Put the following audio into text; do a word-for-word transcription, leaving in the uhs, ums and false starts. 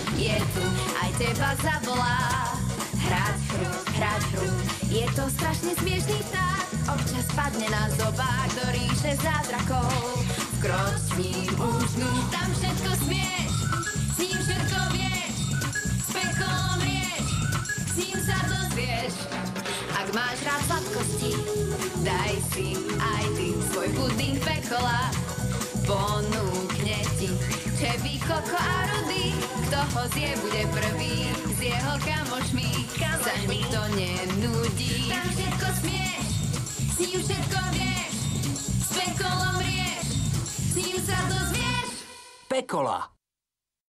je tu, aj teba zavolá. Hrať hru, hrať hru, je to strašne smiešný vták. Občas padne na zobák do ríše zázrakov. Vkroč s ním úžnu, tam všetko smieš, s ním všetko vieš, s pekolom rieš, s ním sa dozvieš. Ak máš rád sladkosti, daj si aj ty svoj puding pekola. Ponúkne ti čevy, koko a rudy. Kto ho zje, bude prvý s jeho kamošmi. Sa nikto nenudí. Tam všetko smieš, s ním všetko vieš, s pekolom rieš, s ním sa dozvieš. Pekola.